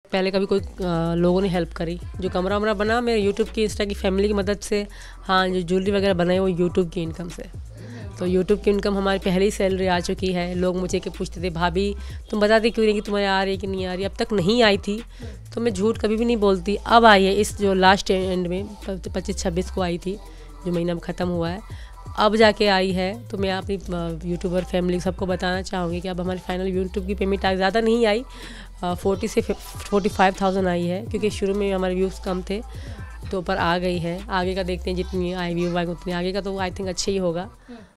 पहले कभी कोई लोगों ने हेल्प करी। जो कमरा वमरा बना मेरे यूट्यूब की इंस्टा की फैमिली की मदद से। हाँ, जो ज्वेलरी वगैरह बनाई वो यूट्यूब की इनकम से। तो यूट्यूब की इनकम हमारी पहली सैलरी आ चुकी है। लोग मुझे के पूछते थे भाभी तुम बताते क्यों नहीं कि तुम्हारे आ रही है कि नहीं आ रही। अब तक नहीं आई थी तो मैं झूठ कभी भी नहीं बोलती। अब आई है, इस जो लास्ट एंड में 25-26 को आई थी, जो महीना में ख़त्म हुआ है, अब जाके आई है। तो मैं अपनी यूट्यूबर फैमिली सबको बताना चाहूँगी कि अब हमारी फाइनल यूट्यूब की पेमेंट ज़्यादा नहीं आई, 40 से 45,000 आई है, क्योंकि शुरू में हमारे व्यूज़ कम थे तो पर आ गई है। आगे का देखते हैं, जितनी आई व्यू आएंगे उतनी आगे का तो आई थिंक अच्छा ही होगा।